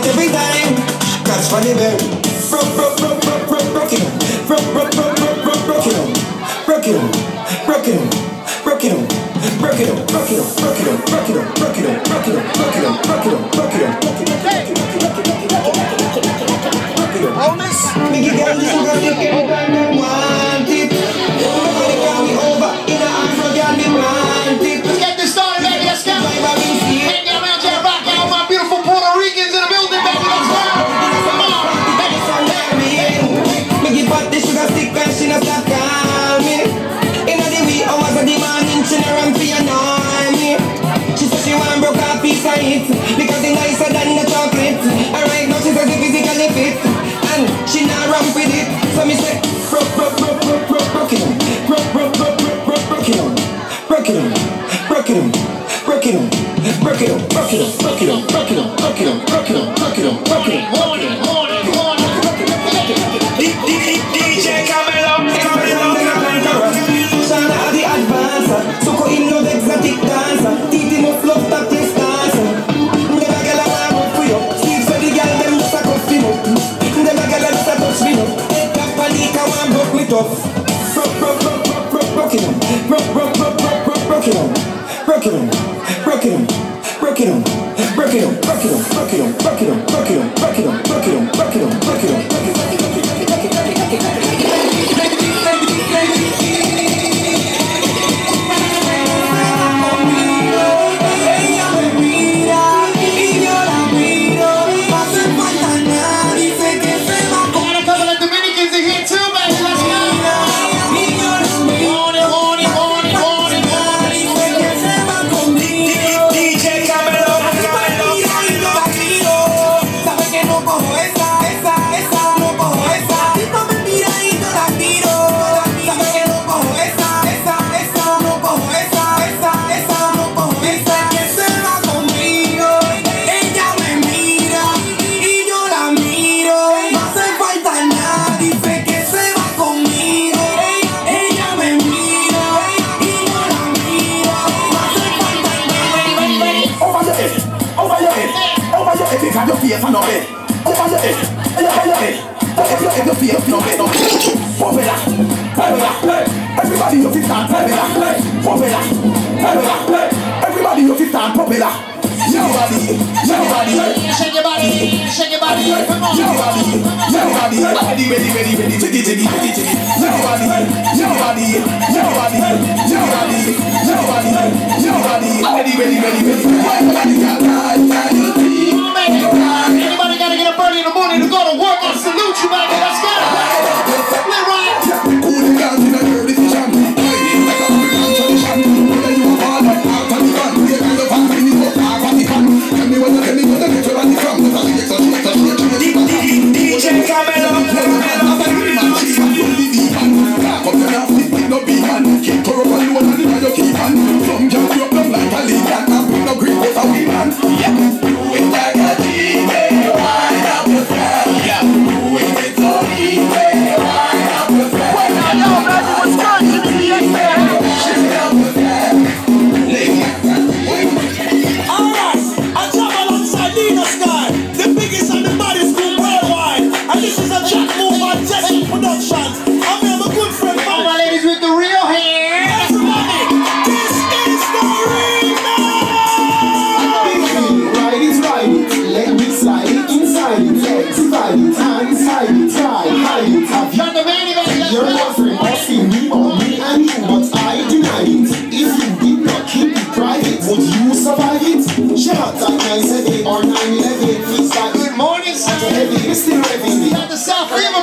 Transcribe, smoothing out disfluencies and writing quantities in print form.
every time. Catch for the bell. Broke it on. Broke it on. Broke it on. Broke it on. Broke it on. Broke it on. Broke it on. Broke it on. Broke it on. Broke it on. Broke it on. Broke it on. Broke it on. Broke it on. Homeless. Make it get this sugar stick anytime they want it. Nobody can be over. In a Afro girl me want it. Let's get this started, baby. Let's go. Hang down around Jet Rock out. My beautiful Puerto Ricans in the building, baby. Let's go. Come on. Make it pop the sugar stick and she not stop calling me. In the wee hours of the morning, she no run for annoy me. She said she want broke a piece of it because it's nicer than the chocolate. And right now she says it physically fit, and she not run with it. So me say, broke it on, broke it on, broke it on, broke it on, broke it on, broke it on, broke it on, broke it on, broke it on, broke it on, broke it on, broke it on, broke it on. DJ Camelo, Shana the advancer, Soko in no exotic dancer, Titi no flop top this dancer. Never get a man for you, Steve said the girl them just a cuff him up. Never get a just a touch me up. Head up panic and one broke me tough. Broke it on, broke it on, broke it on, broke it on, broke it on, broke it on, broke it on, broke it on, broke it on, broke it on, broke it on, broke it on, broke it on, broke it on. Everybody you stand popular. Everybody you stand popular. Shake your body, shake your body, come on. Anybody gotta get up early in the morning to go to work? I salute you, baby. Let's go. We're right. Cool down in a dirty vision. Like a African tradition. Whether you are all like out of the gun, you kind of family in the park of the fun. Tell me where the get your money from. DJ Camelo. No be man, keep to rub on you and you keep on. Some jump you up like a lead and I'm no green but a wee man. Yeah, do it like a DJ, wind up yourself. Yeah, do it so easy, wind up yourself. Well, I know that was good to be a man. Shift up yourself, lady. Alright, I travel alongside Nina Sky, the biggest and the baddest group worldwide. And this is a track move on Tessie Productions. I'm here, my good friend. All my ladies with the real hair. Everybody, this is the remix. Ride it, let me slide it, inside it, legs, divide it, hands, hide it, try, hide it, have you? Turn the baby back. Your boyfriend asking me about me and you, but I deny it. If you did not keep it private, would you survive it? She hot at 9/7 or 9/11, please start. Good morning, sir. Heavy, it's still heavy. Got the South River.